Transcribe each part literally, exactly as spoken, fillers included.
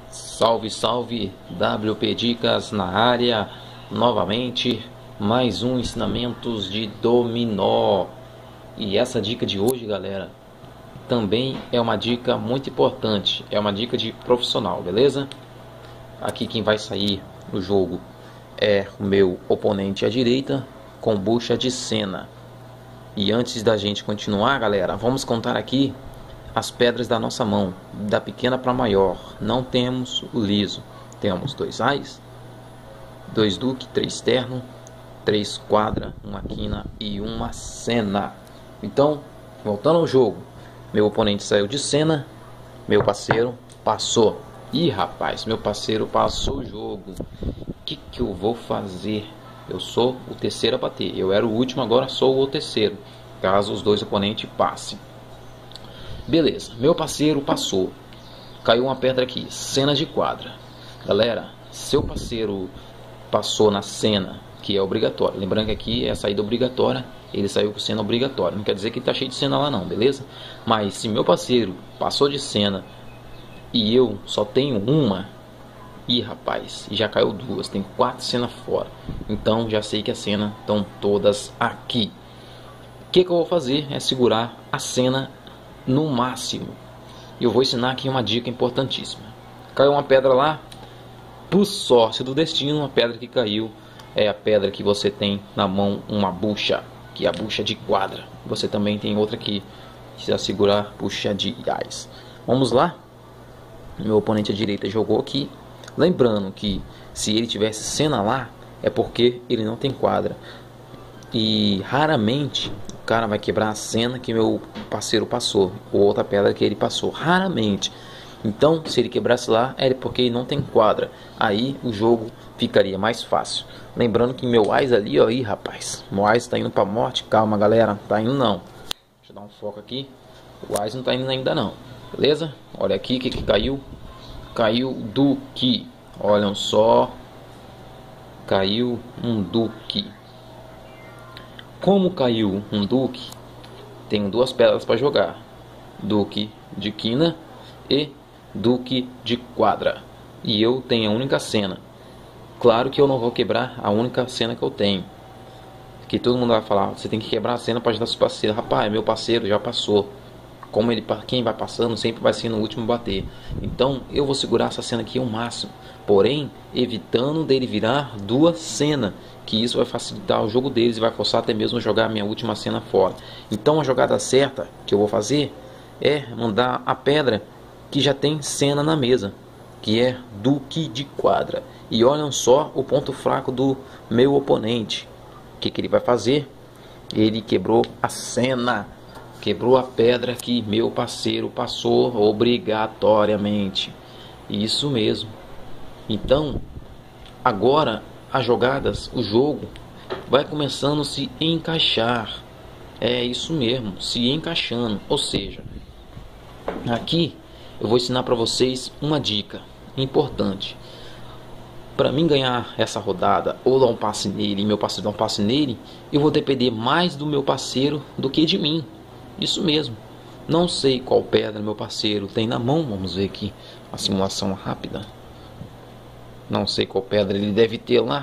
Salve, salve, W P Dicas na área, novamente, mais um ensinamentos de dominó. E essa dica de hoje, galera, também é uma dica muito importante, é uma dica de profissional, beleza? Aqui quem vai sair no jogo é o meu oponente à direita, com bucha de Sena. E antes da gente continuar, galera, vamos contar aqui as pedras da nossa mão, da pequena para maior. Não temos o liso, temos dois ais, dois duque, três terno, três quadra, uma quina e uma Sena. Então, voltando ao jogo, meu oponente saiu de Sena, meu parceiro passou. Ih, rapaz, meu parceiro passou o jogo. O que que eu vou fazer? Eu sou o terceiro a bater. Eu era o último, agora sou o terceiro, caso os dois oponentes passem. Beleza, meu parceiro passou. Caiu uma pedra aqui, Sena de quadra. Galera, seu parceiro passou na Sena, que é obrigatório. Lembrando que aqui é a saída obrigatória. Ele saiu com Sena obrigatório. Não quer dizer que tá cheio de Sena lá não, beleza? Mas se meu parceiro passou de Sena e eu só tenho uma, ih, rapaz, já caiu duas. Tem quatro Sena fora. Então já sei que as Sena estão todas aqui. O que que eu vou fazer é segurar a Sena no máximo. Eu vou ensinar aqui uma dica importantíssima. Caiu uma pedra lá, por sorte do destino, uma pedra que caiu é a pedra que você tem na mão, uma bucha, que é a bucha de quadra. Você também tem outra aqui, precisa segurar, bucha de ás. Vamos lá. Meu oponente à direita jogou aqui. Lembrando que se ele tivesse Sena lá, é porque ele não tem quadra. E raramente o cara vai quebrar a Sena que meu parceiro passou, ou outra pedra que ele passou, raramente. Então, se ele quebrasse lá, é porque ele não tem quadra. Aí o jogo ficaria mais fácil. Lembrando que meu ás ali, ó, aí, rapaz, meu ás tá indo pra morte. Calma, galera, tá indo não. Deixa eu dar um foco aqui. O ás não tá indo ainda não, beleza? Olha aqui o que que caiu. Caiu duque. Olhem só. Caiu um duque. Como caiu um duque, tenho duas pedras para jogar: duque de quina e duque de quadra. E eu tenho a única Sena. Claro que eu não vou quebrar a única Sena que eu tenho, que todo mundo vai falar: você tem que quebrar a Sena para ajudar seu parceiro. Rapaz, meu parceiro já passou. Como ele, quem vai passando sempre vai ser no último bater. Então eu vou segurar essa Sena aqui ao máximo, porém evitando dele virar duas Sena, que isso vai facilitar o jogo deles e vai forçar até mesmo jogar a minha última Sena fora. Então a jogada certa que eu vou fazer é mandar a pedra que já tem Sena na mesa, que é duque de quadra. E olhem só o ponto fraco do meu oponente. O que que ele vai fazer? Ele quebrou a Sena. Quebrou a pedra que meu parceiro passou obrigatoriamente. Isso mesmo. Então, agora as jogadas, o jogo vai começando a se encaixar. É isso mesmo, se encaixando. Ou seja, aqui eu vou ensinar para vocês uma dica importante. Para mim ganhar essa rodada, ou dar um passe nele e meu parceiro dar um passe nele, eu vou depender mais do meu parceiro do que de mim. Isso mesmo. Não sei qual pedra meu parceiro tem na mão. Vamos ver aqui a simulação rápida. Não sei qual pedra ele deve ter lá.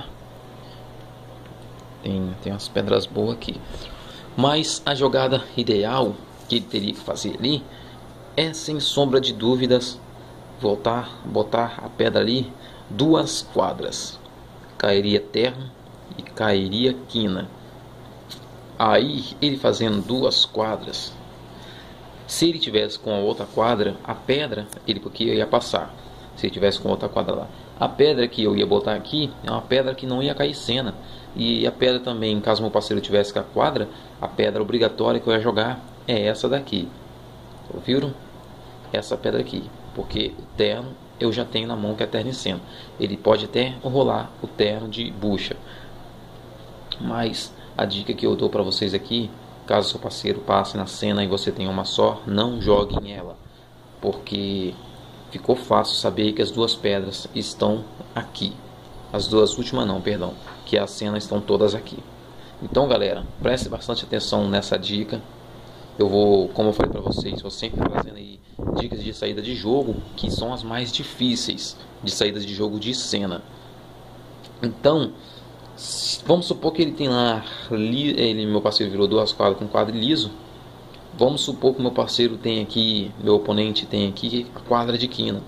Tem, tem umas pedras boas aqui. Mas a jogada ideal que ele teria que fazer ali é, sem sombra de dúvidas, voltar, botar a pedra ali duas quadras. Cairia terno e cairia quina. Aí ele fazendo duas quadras, se ele tivesse com a outra quadra, a pedra ele porque ia passar. Se ele tivesse com outra quadra lá, a pedra que eu ia botar aqui é uma pedra que não ia cair Sena. E a pedra também, caso meu parceiro tivesse com a quadra, a pedra obrigatória que eu ia jogar é essa daqui. Ouviram? Essa pedra aqui, porque o terno eu já tenho na mão, que é terno e Sena. Ele pode até rolar o terno de bucha, mas a dica que eu dou para vocês aqui, caso seu parceiro passe na Sena e você tenha uma só, não joguem ela, porque ficou fácil saber que as duas pedras estão aqui. As duas últimas não, perdão, que a Sena estão todas aqui. Então, galera, preste bastante atenção nessa dica eu vou, como eu falei para vocês, vou sempre trazendo aí dicas de saída de jogo, que são as mais difíceis de saída de jogo de cena. Então, vamos supor que ele tem lá, ele, meu parceiro virou duas quadras com quadro liso. Vamos supor que meu parceiro tem aqui, meu oponente tem aqui a quadra de quina.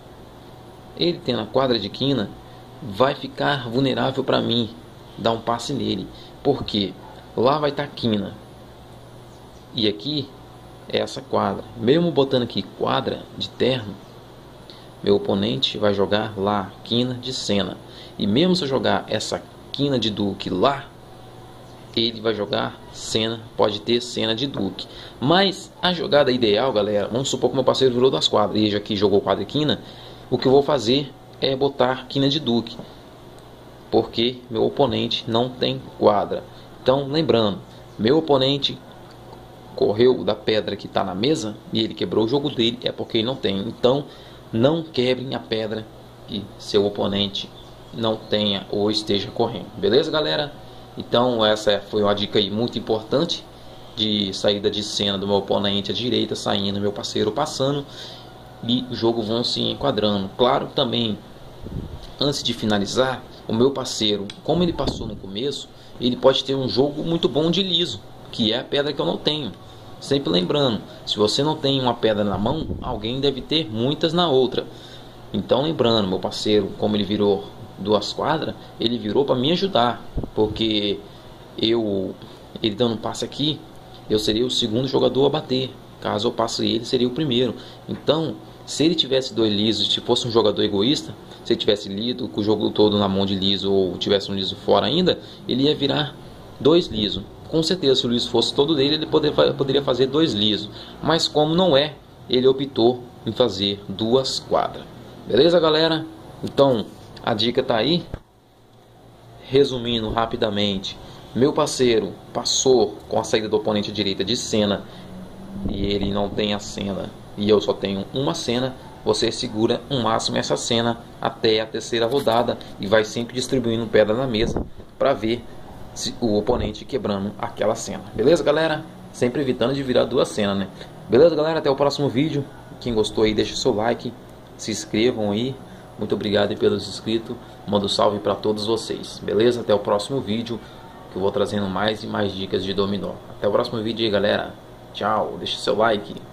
Ele tendo a quadra de quina, vai ficar vulnerável para mim dar um passe nele. Por quê? Lá vai estar quina. E aqui é essa quadra. Mesmo botando aqui quadra de terno, meu oponente vai jogar lá quina de cena. E mesmo se eu jogar essa quina de duque lá, ele vai jogar cena, pode ter cena de duque. Mas a jogada ideal, galera, vamos supor que meu parceiro virou das quadras e ele aqui jogou quadra e quina. O que eu vou fazer é botar quina de duque, porque meu oponente não tem quadra. Então, lembrando, meu oponente correu da pedra que está na mesa e ele quebrou o jogo dele, é porque ele não tem. Então, não quebrem a pedra que seu oponente não tenha ou esteja correndo. Beleza, galera? Então, essa foi uma dica aí muito importante de saída de cena do meu oponente à direita, saindo, meu parceiro passando, e o jogo vão se enquadrando. Claro, também, antes de finalizar, o meu parceiro, como ele passou no começo, ele pode ter um jogo muito bom de liso, que é a pedra que eu não tenho. Sempre lembrando, se você não tem uma pedra na mão, alguém deve ter muitas na outra. Então, lembrando, meu parceiro, como ele virou duas quadras, ele virou para me ajudar, porque eu, ele dando um passe aqui, eu seria o segundo jogador a bater. Caso eu passe ele, seria o primeiro. Então, se ele tivesse dois lisos, se fosse um jogador egoísta, se ele tivesse lido com o jogo todo na mão de liso ou tivesse um liso fora ainda, ele ia virar dois lisos. Com certeza, se o liso fosse todo dele, ele poderia, poderia fazer dois lisos. Mas como não é, ele optou em fazer duas quadras. Beleza, galera? Então, a dica tá aí. Resumindo rapidamente, meu parceiro passou com a saída do oponente à direita de cena e ele não tem a cena e eu só tenho uma cena. Você segura o máximo essa cena até a terceira rodada e vai sempre distribuindo pedra na mesa para ver se o oponente quebrando aquela cena. Beleza, galera? Sempre evitando de virar duas cenas, né? Beleza, galera? Até o próximo vídeo. Quem gostou aí, deixa seu like, se inscrevam aí. Muito obrigado aí pelos inscritos. Mando um salve para todos vocês. Beleza? Até o próximo vídeo, que eu vou trazendo mais e mais dicas de dominó. Até o próximo vídeo aí, galera. Tchau. Deixa seu like.